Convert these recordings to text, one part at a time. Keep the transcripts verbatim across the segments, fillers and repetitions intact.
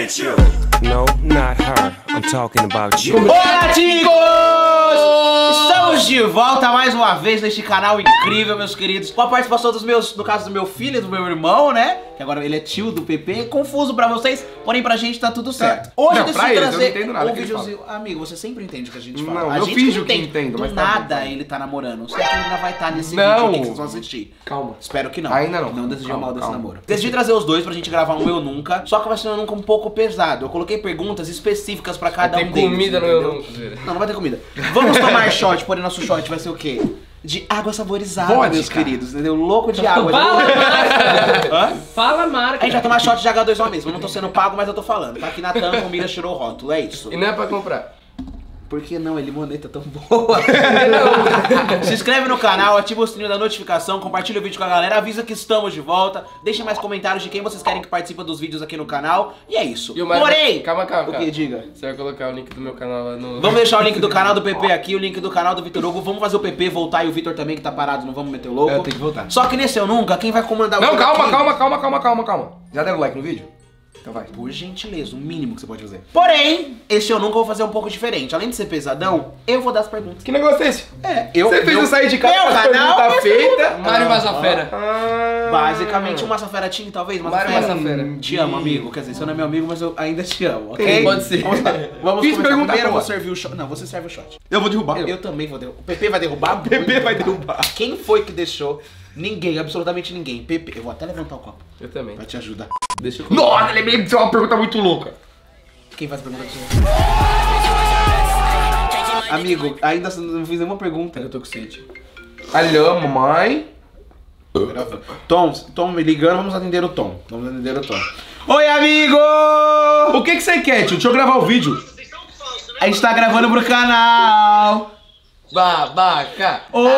you. No, not her. I'm talking about you. Olá, ticos! Estamos de volta mais uma vez neste canal incrível, meus queridos. Com a participação dos meus, no caso do meu filho e do meu irmão, né? Que agora ele é tio do P P. Confuso pra vocês, porém pra gente tá tudo certo. Hoje não, eu pra decidi eles, eu não trazer entendo nada um que ele videozinho. Amigo, você sempre entende o que a gente fala. Não, a eu gente finjo não que entende. entendo, Do mas tá nada bom. ele tá namorando. Você ainda vai estar nesse Não. vídeo aqui que vocês vão assistir. Calma. Espero que não. Ainda não. Não desejo Calma, mal desse calma. namoro. Decidi trazer os dois pra gente gravar um Eu Nunca. Só que vai ser um Eu Nunca um pouco pesado. Eu coloquei perguntas específicas pra cada Tem um deles. comida no entendeu? Eu Nunca. Não, não vai ter comida. Vamos tomar shot, porém nosso shot vai ser o quê? De água saborizada, Vodka. meus queridos, entendeu? Louco de água. Fala a marca! Hã? Fala a marca! A gente vai tomar shot de H dois O mesmo. Eu não tô sendo pago, mas eu tô falando. Tá aqui na tampa, o Mira tirou o rótulo, é isso. E não é pra comprar. Por que não? É limoneta tão boa. Se inscreve no canal, ativa o sininho da notificação, compartilha o vídeo com a galera, avisa que estamos de volta, deixem mais comentários de quem vocês querem que participe dos vídeos aqui no canal. E é isso. E o mais- Porém, Calma, calma, o calma. que? Diga. Você vai colocar o link do meu canal lá no... Vamos deixar o link do canal do P P aqui, o link do canal do Vitor Hugo. Vamos fazer o P P voltar e o Vitor também que tá parado, não vamos meter o louco. É, tem que voltar. Só que nesse Eu Nunca, quem vai comandar o Não, jogo calma, aqui- calma, calma, calma, calma, calma. Já deram like no vídeo? Então vai. Por gentileza, o mínimo que você pode fazer. Porém, esse Eu Nunca eu vou fazer um pouco diferente. Além de ser pesadão, eu vou dar as perguntas. Que negócio é esse? É, eu... Você fez meu- eu sair de casa meu com as canal, perguntas minha feitas? pergunta. Mário Mazafera. Ah. Basicamente, uma Massafera Team, talvez? Mário Massafera. Te amo, amigo. Quer dizer, você não é meu amigo, mas eu ainda te amo, ok? Sim, pode ser. Vamos lá. Vamos Fiz começar. pergunta Primeiro eu vou boa. servir o shot. Não, você serve o shot. Eu vou derrubar. Eu, também vou derrubar. O P P vai derrubar? O P P vai derrubar. Quem foi que deixou? Ninguém, absolutamente ninguém. P P, eu vou até levantar o copo. Eu também. Vai te ajudar. Deixa eu... Nossa, lembrei de ser uma pergunta muito louca. Quem faz a pergunta pra você? Amigo, ainda não fiz nenhuma pergunta. Eu tô com sede. Alô, mamãe. Tom, Tom me ligando, vamos atender o Tom. Vamos atender o Tom. Oi, amigo! O que que você quer, tio? Deixa eu gravar o vídeo. A gente tá gravando pro canal. Babaca! Oi,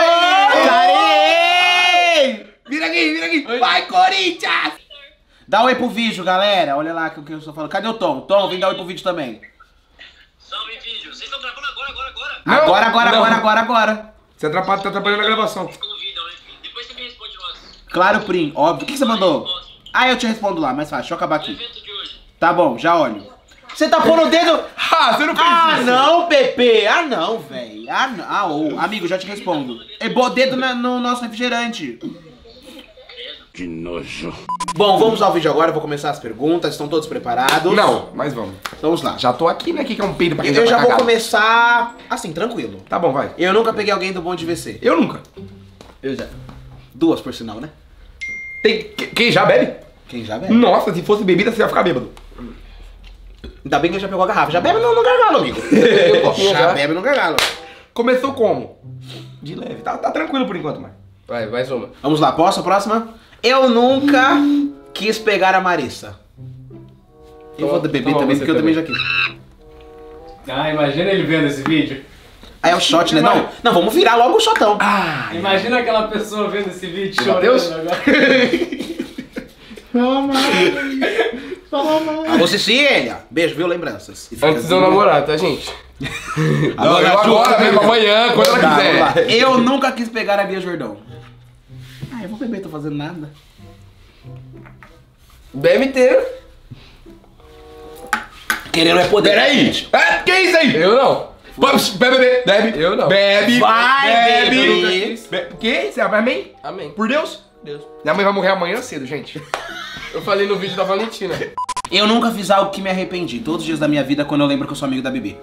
Karen! Vira aqui, vira aqui. Vai, Corinthians! Dá um oi pro vídeo, galera. Olha lá o que eu estou falando. Cadê o Tom? Tom, vem dar oi pro vídeo também. Salve vídeo, vocês estão gravando agora, agora, agora? Não, agora, agora, não. agora, agora, agora. Você atrapalha, tá atrapalhando a gravação. Convidam, né? Depois você me responde lá. Claro, Prim, óbvio. O que que você mandou? Ah, eu te respondo lá, mais fácil. Deixa eu acabar O aqui. evento de hoje. Tá bom, já olho. Você tá pondo o dedo... Ah, você não fez Ah, isso. não, Pepe. Ah, não, velho. Ah, não. Ah, ô, amigo, já te respondo. É bom dedo na- no nosso refrigerante. Que nojo. Bom, vamos ao vídeo agora. Eu vou começar as perguntas. Estão todos preparados? Não, mas vamos. Vamos lá. Já tô aqui, né? Que que é um peido pra quem Eu já tá vou cagado. começar assim, tranquilo. Tá bom, vai. Eu nunca peguei alguém do bonde V C. Eu nunca. Eu já. Duas, por sinal, né? Tem... que- Quem já bebe? Quem já bebe? Nossa, se fosse bebida, você ia ficar bêbado. Ainda bem que ele já pegou a garrafa. Já bebe no, no gargalo, amigo. já já. bebe no gargalo. Começou como? De leve. Tá, tá tranquilo por enquanto, mano. Vai, mais uma. Vamos lá, posso a próxima? Eu nunca quis pegar a Marissa. Eu vou beber Toma também, você porque eu também já também. quis. Ah, imagina ele vendo esse vídeo. Aí é o shot, né? Não, não, vamos virar logo o shotão. Ah, Imagina aquela pessoa vendo esse vídeo Meu chorando Deus. agora. Alô, Cecília. Beijo, viu? Lembranças. E fica Antes de eu assim, namorar, tá, gente? Não, eu Ju, agora, mesmo, amanhã, quando ela Tá, quiser. vamos lá. Eu nunca quis pegar a Bia Jordão. Ah, eu vou beber, tô fazendo nada. Bebe inteiro. Querendo é poder. Peraí! É, que isso aí? Eu não. Vamos, bebe, bebe, bebe. Eu não. Bebe, Vai, bebe. bebe. Be- Que? Você é amém? Amém. Por Deus? Deus. Minha mãe vai morrer amanhã cedo, gente. Eu falei no vídeo da Valentina. Eu nunca fiz algo que me arrependi. Todos os dias da minha vida, quando eu lembro que eu sou amigo da Bibi.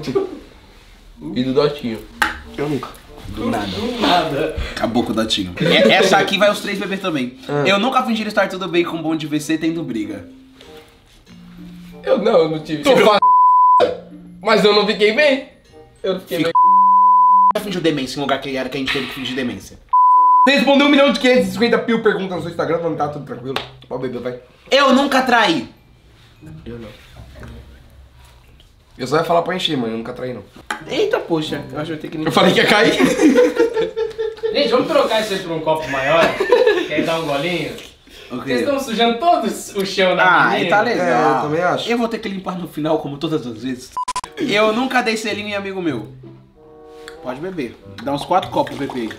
E do Dotinho. Eu nunca. Do nada. Do nada. Acabou com o Datinho. E- Essa aqui vai os três bebês também. Eu nunca fingi estar tudo bem com um bom de V C tendo briga. Eu não, eu não tive. Tô fa- Mas eu não fiquei bem. Eu não fiquei Fica- bem. Já fingiu demência em um lugar que era que a gente teve que fingir demência. Você respondeu um milhão de quinhentos e cinquenta mil perguntas no seu Instagram, não tá tudo tranquilo. Pode beber, vai. Eu nunca traí. Eu não. Eu só ia falar pra encher, mano. Eu nunca traí, não. Eita, poxa. Eu acho que eu tenho que... Eu falei que ia cair. Gente, vamos trocar isso aí por um copo maior? Quer dar um golinho? Vocês estão sujando todo o chão na Ah, menina. tá legal. É, eu também acho. Eu vou ter que limpar no final, como todas as vezes. Eu nunca dei selinho em amigo meu. Pode beber. Dá uns quatro copos, P P.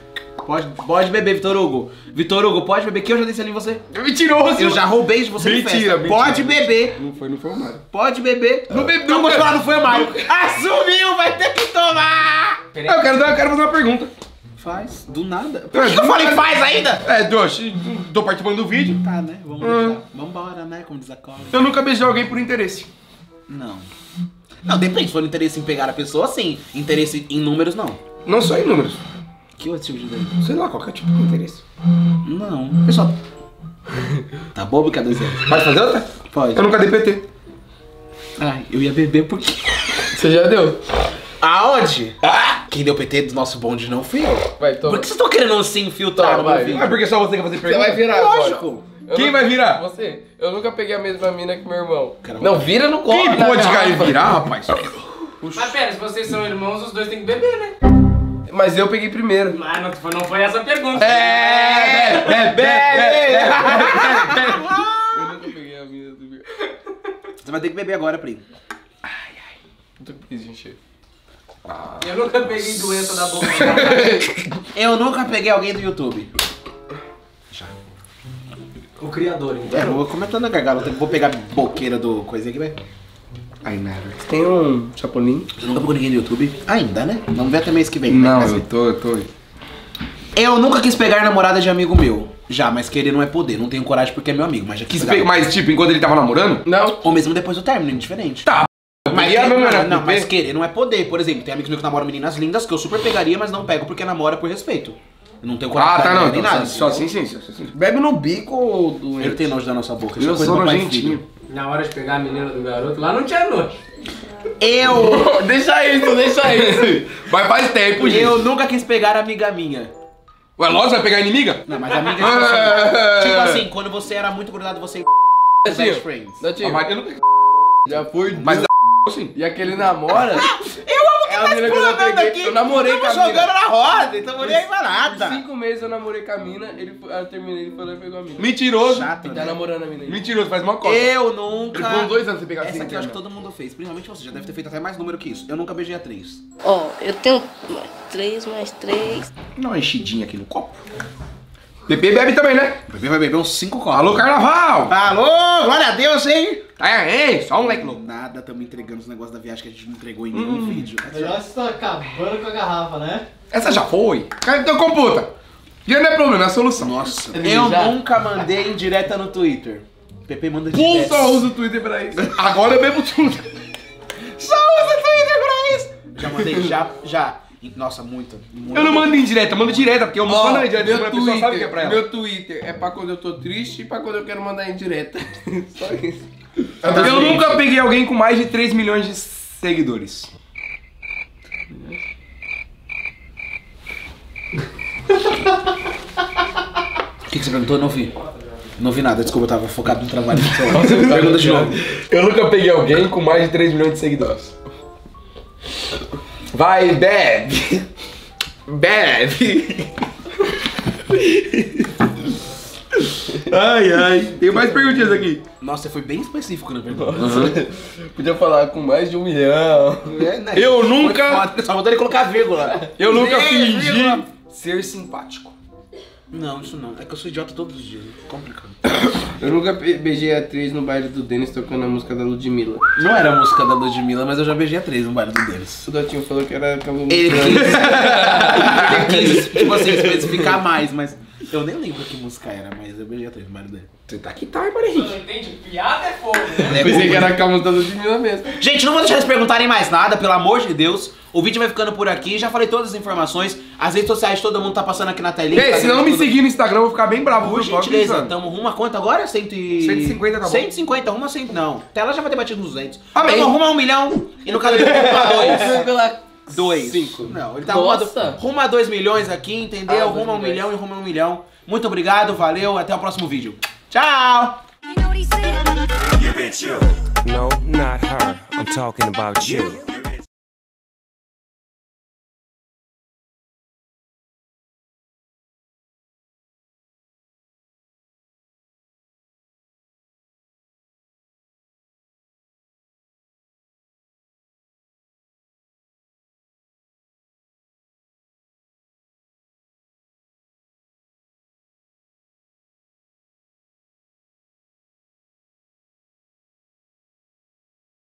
Pode, pode beber, Vitor Hugo. Vitor Hugo, pode beber, que eu já dei ali em você. É mentiroso. Eu já roubei de você Mentira, de festa. mentira. Pode beber. Não foi, não foi o Mário. Pode beber. Não bebi, Não não, vou cara. falar, não foi o Mário. Assumiu, vai ter que tomar. Ah, eu quero, dar, eu quero fazer uma pergunta. Faz, do nada. É, Por que eu do falei nada. faz ainda? É, Dosh, tô participando do vídeo. Tá, né? Vamos Hum. deixar. Vambora, né? Como diz a Cola. Eu nunca beijei alguém por interesse. Não. Não, depende. Se for interesse em pegar a pessoa, sim. Interesse em números, não. Não só em números. Que outro tipo de interesse? Sei lá, qualquer tipo de interesse. Não. Pessoal. Tá bobo que a dois anos? Pode fazer outra? Pode. Eu nunca dei P T. Ai, eu ia beber porque. Você já deu? Aonde? Ah! Quem deu P T do nosso bonde não fui eu. Vai, Por toma. que vocês estão querendo se infiltrar Tá, no vai. meu vídeo? Ah, porque só você quer fazer Você pergunta? vai virar agora. Lógico. Eu Quem não- vai virar? Você. Eu nunca peguei a mesma mina que meu irmão. Cara, Não, vira no copo. Quem na pode garrafa. cair e virar, rapaz? Mas pera, se vocês são irmãos, os dois têm que beber, né? Mas eu peguei primeiro. Mas não foi, não foi essa a pergunta. É, bebe, bebe, Eu nunca peguei a mina do meu. Você vai ter que beber agora, Pri. Puta que gente. Eu nunca peguei doença da boca. Eu nunca peguei alguém do YouTube. O criador, então. É, eu vou comentando na garganta. eu Vou pegar a boqueira do coisinha aqui, velho. I never. Tem um chapolim? Você nunca pegou ninguém do YouTube? Ainda, né? Vamos ver até mês que vem. Não, Mas, eu tô, eu tô. eu nunca quis pegar namorada de amigo meu. Já, mas querer não é poder. Não tenho coragem porque é meu amigo, mas já quis Quis pegar. pe- Mas, tipo, enquanto ele tava namorando? Não. Ou mesmo depois do término, indiferente. Tá. Mas, peguei a querer- mesma não, era não, P P. mas querer não é poder. Por exemplo, tem amigos meus que namoram meninas lindas que eu super pegaria, mas não pego porque namora por respeito. Eu não tenho coragem Ah, de tá, pegar não. nem Então, nada. só, só entendeu? assim, sim, sim, sim. Bebe no bico ou do. Ele tem nojo da nossa boca. Eu isso é sou coisa do pai e nojentinho. filho. Na hora de pegar a menina do garoto, lá não tinha nojo. Eu, Deixa isso, deixa isso. Mas faz tempo, gente. eu nunca quis pegar amiga minha. Ué, lógico, vai pegar a inimiga? Não, mas amiga tipo assim, tipo assim, quando você era muito grudado, você e best friends. A Datinho, Maria eu nunca... já foi. Mas da sim. E aquele namora? Eu amo que É a tá mina que eu já explorando peguei. aqui. Eu namorei com a Estamos mina. jogando na roda, então não nem pra nada. Cinco meses eu namorei com a mina, ele foi, eu terminei, ele foi lá e pegou a mina. Mentiroso. Chato, Tá né? namorando a mina aí. Mentiroso, faz uma cota. Eu nunca... Ele ficou dois anos sem pegar Essa assim, aqui eu acho que né? todo mundo fez, principalmente você, já deve ter feito até mais número que isso. Eu nunca beijei atriz. Ó, eu tenho mais três, mais três. Dá uma enchidinha aqui no copo. Pepe bebe também, né? Bebê vai beber uns cinco copos. Alô, carnaval! Alô, glória a Deus, hein? É, hein? Só um moleque louco. Nada, estamos entregando os negócios da viagem que a gente não entregou em nenhum vídeo. Melhor você tá acabando com a garrafa, né? Essa já foi. Cara, então computa. Dinheiro não é problema, é a solução. Nossa, Ele eu já- nunca mandei indireta no Twitter. Pepe manda Pum, direta. só usa o Twitter pra isso. Agora eu bebo tudo. Só usa Twitter pra isso. Já mandei, já, já. Nossa, muito. muito. Eu não mando indireta, eu mando direta, porque eu Ó, mando indireta, meu a pessoa sabe o que é pra Twitter, ela. meu Twitter é pra quando eu tô triste e pra quando eu quero mandar em direta. Só isso. Eu nunca peguei alguém com mais de três milhões de seguidores. O que, que você perguntou? Eu não vi. Não vi nada, desculpa, eu tava focado no trabalho do celular. Pergunta de novo. Eu nunca peguei alguém com mais de três milhões de seguidores. Vai, bebe! Bebe! Ai, ai. Tem mais perguntinhas aqui. Nossa, você foi bem específico na pergunta. Podia falar com mais de um milhão. É, né? Eu Foi nunca, foda, só faltou ele colocar vírgula. eu nunca Sim, fingi vírgula. ser simpático. Não, isso não. É que eu sou idiota todos os dias. É complicado. Eu nunca be- beijei a atriz no baile do Denis tocando a música da Ludmilla. Não era a música da Ludmilla, mas eu já beijei a três no baile do deles. O Dotinho falou que era aquela música. Ele quis, ele quis, tipo assim, especificar mais, mas eu nem lembro que música era, mas eu beijei a três no baile dele. Você tá que tá, hein, Maria Henrique? Não entende? Piada é fogo, né? Pensei que era aquela música da Ludmilla mesmo. Gente, não vou deixar eles perguntarem mais nada, pelo amor de Deus. O vídeo vai ficando por aqui, já falei todas as informações. As redes sociais todo mundo tá passando aqui na telinha. Ei, se não me seguir no Instagram, eu vou ficar bem bravo. Por viu? Só gentileza, avisando. tamo rumo a quanto agora? Cento e... cento e cinquenta tá bom. cento e cinquenta, rumo a cem... Não, até ela já vai ter batido nos duzentos. Amém. Tamo rumo a um milhão e no caso dele rumo a dois. Pela Dois. Cinco. Não, ele tá rumo a, do... Nossa. rumo a dois milhões aqui, entendeu? Ah, rumo a um dois milhões. milhão e rumo a um milhão. Muito obrigado, valeu, até o próximo vídeo. Tchau! No, not her. I'm talking about you.